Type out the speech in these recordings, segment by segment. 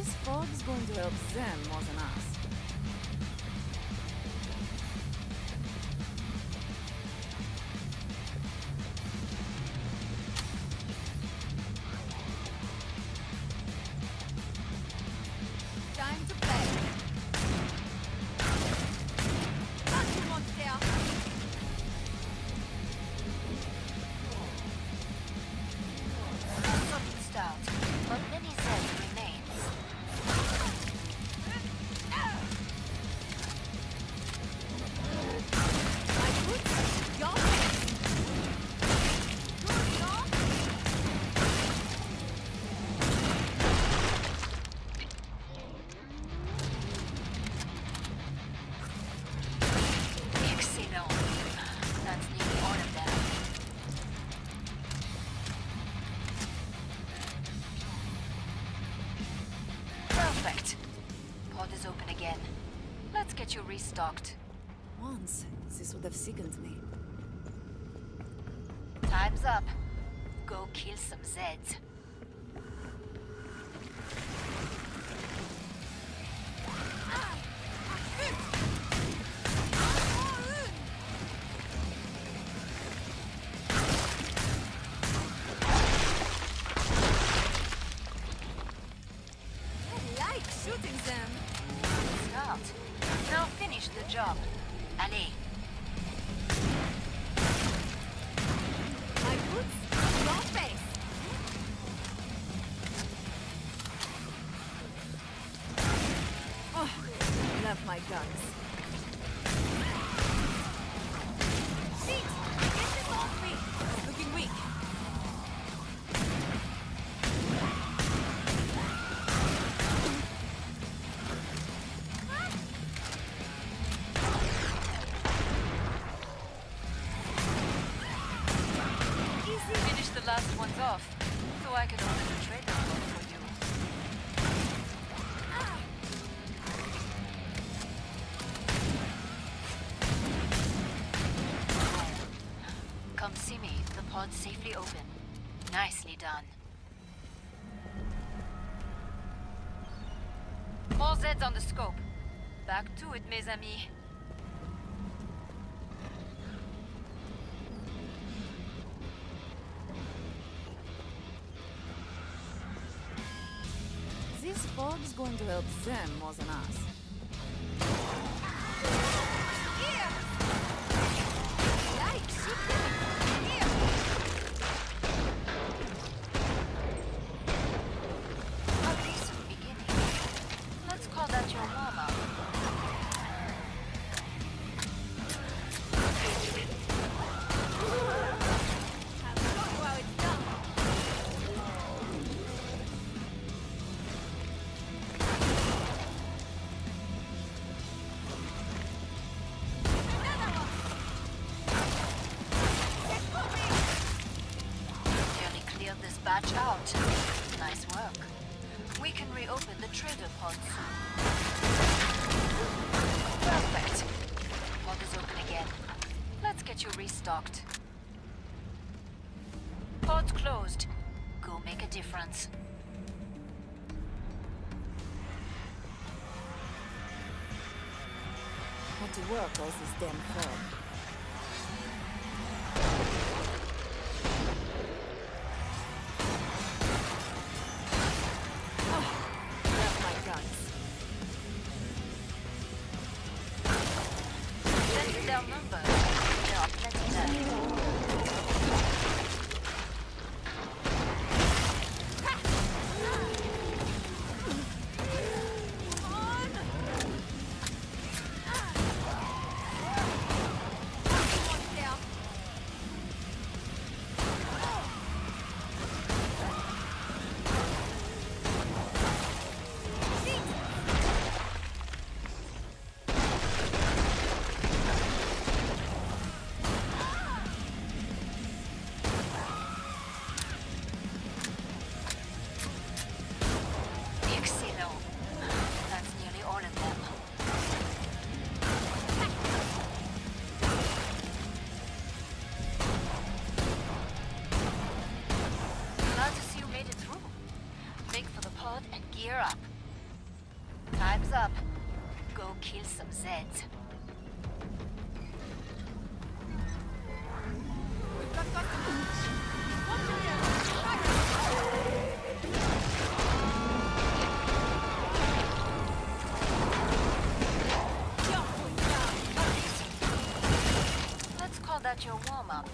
This fog's going to help them more than us. Time to play. What do you want there? Solid start, but many Zeds remain. My boots, your face. Good, no? Excellent. That's nearly all of them. Perfect. Pod is open again. Let's get you restocked. Once, this would have sickened me. Time's up. Go kill some Zeds. I like shooting them. Smart. Now finish the job. Allez. My boots, your face. Oh, I love my guns. Shit! Get this off me! Looking weak. Finish the last ones off, so I can open the trade door for you. Come see me. The pod's safely open. Nicely done. More Zeds on the scope. Back to it, mes amis. This fog's going to help them more than us. Here! Like, shoot them! Here! A decent beginning. Let's call that your warm-up. I'll show you how it's done. Another one! Get moving! Nearly cleared this batch out. Nice work. We can reopen the trader pod soon. Perfect. Pod is open again. Let's get you restocked. Pod's closed. Go make a difference. Had to work all this damn fog. Love my guns. Send down numbers. There are plenty left. Gear up. up. Go kill some Zeds. We've got customers. Watch your ear. Let's call that your warm-up.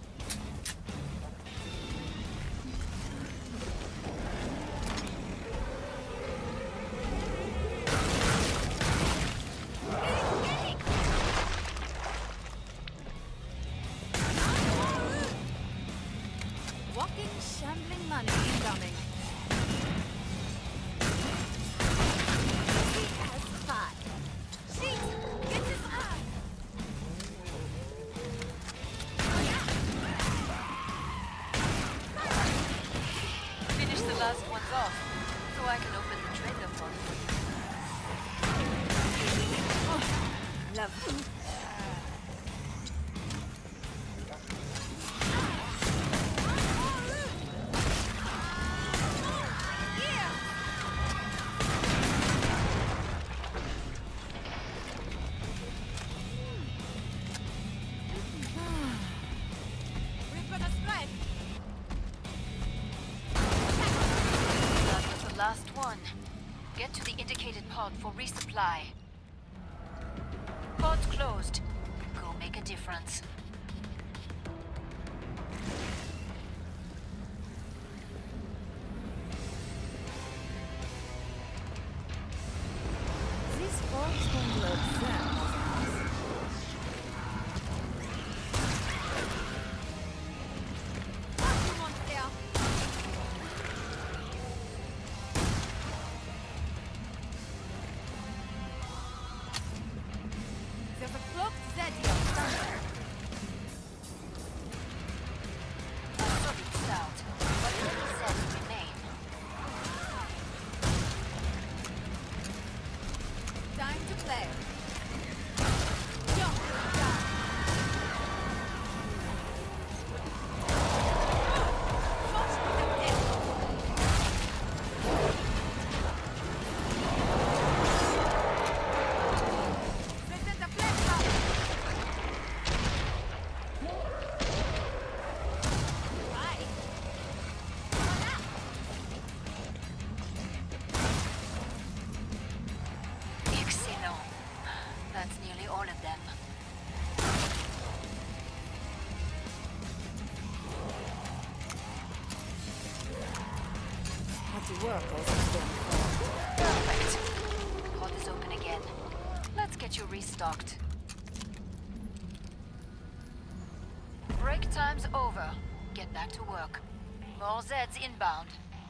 Walking, shambling money incoming. He has five. Sheet, get his eye. Finish the last ones off, so I can open the trader pod. Lovely. We've got a strike. That was the last one. Get to the indicated pod for resupply. Pod's closed. Go make a difference. These folks don't look them. There's a cloaked Zed here somewhere. A solid stout, but many Zeds remain. Time to play. Present a flashback. Right. Excellent. That's nearly all of them. Had to work all this day. Perfect. Pod is open again. Let's get you restocked. Break time's over. Get back to work. More Zeds inbound.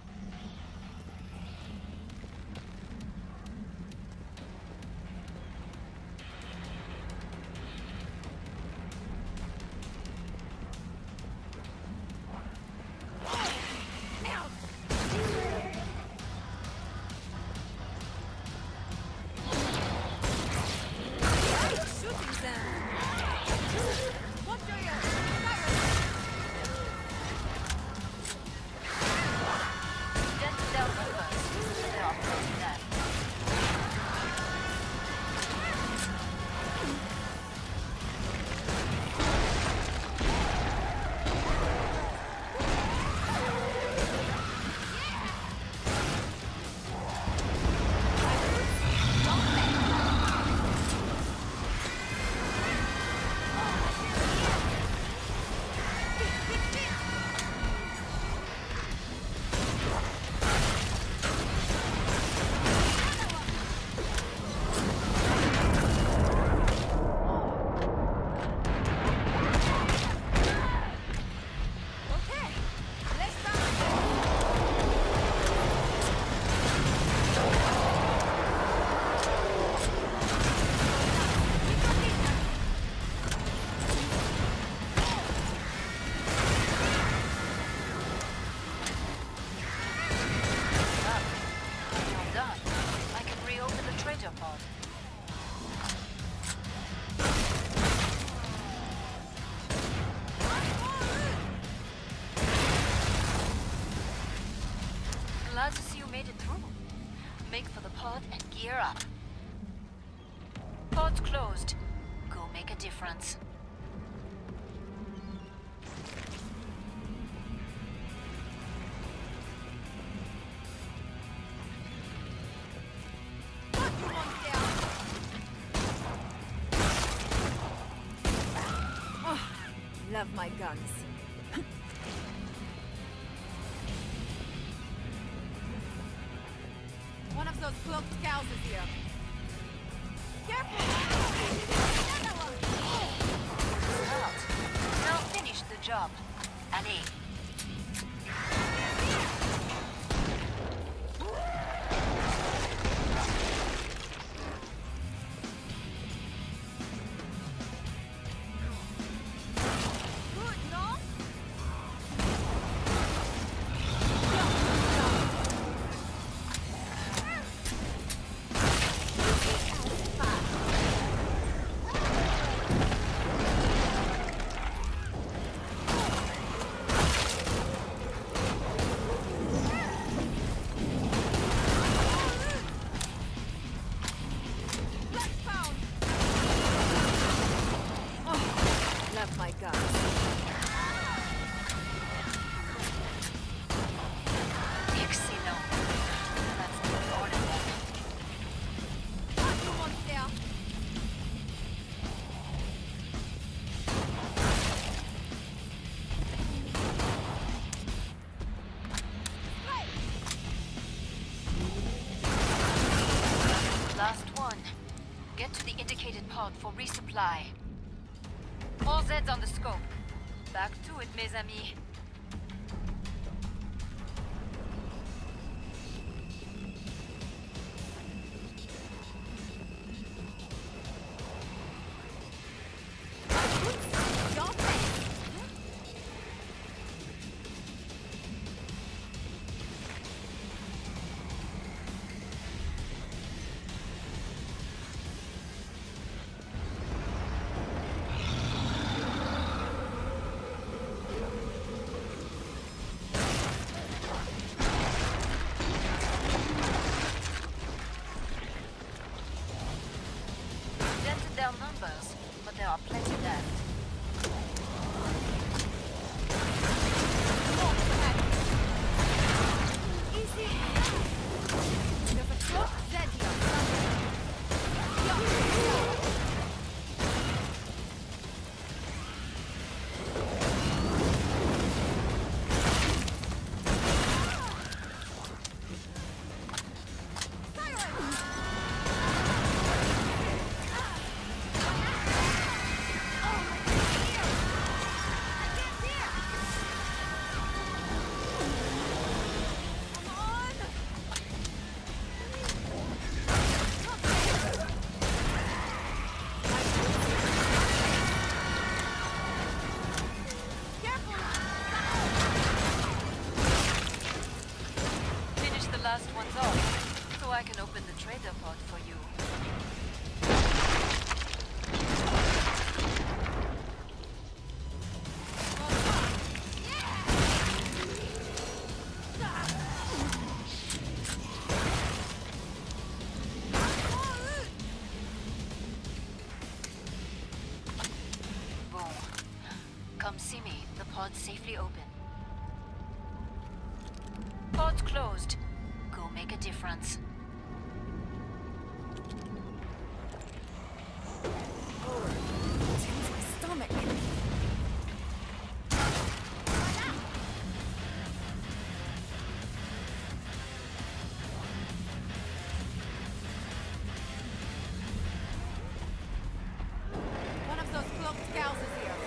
Shooting them. Watch your ear. Dent down numbers. They are pretty dead. Okay. Let's start. Well done. I can reopen the trader pod. Glad to see you made it through. Make for the pod and gear up. Port's closed. Go make a difference. Love my guns. One of those cloaked cows is here. Careful! Smart. Now finish the job. Allez. My guns. Excellent. That's the order then. Tout le monde there. Last one. Get to the indicated pod for resupply. All Zeds on the scope. Back to it, mes amis. Their numbers, but there are plenty left. Easy. There's a cloak Zed here. Last one's off, so I can open the trader pod for you. Boom. Come see me. The pod's safely open. Pod's closed. Go make a difference. Turns my stomach. One of those cloaked cows is here.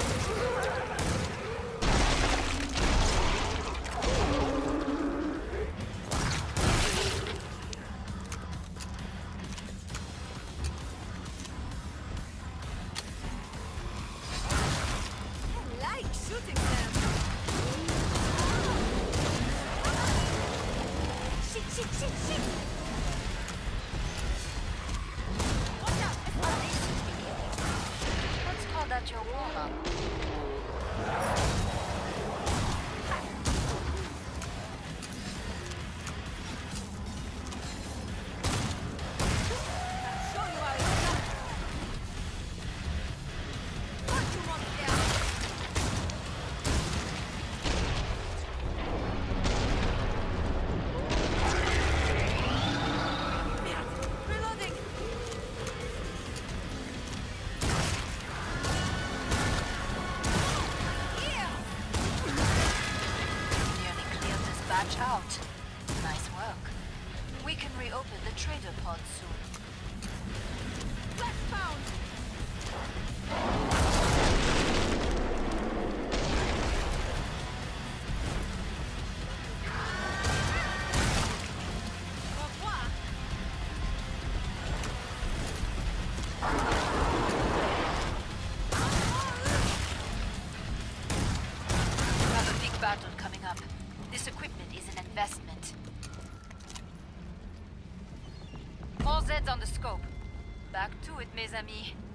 Watch out. Nice work. We can reopen the trader pod soon. Flash found! Au revoir! We have a big battle coming up. This equipment is an investment. All Zeds on the scope. Back to it, mes amis.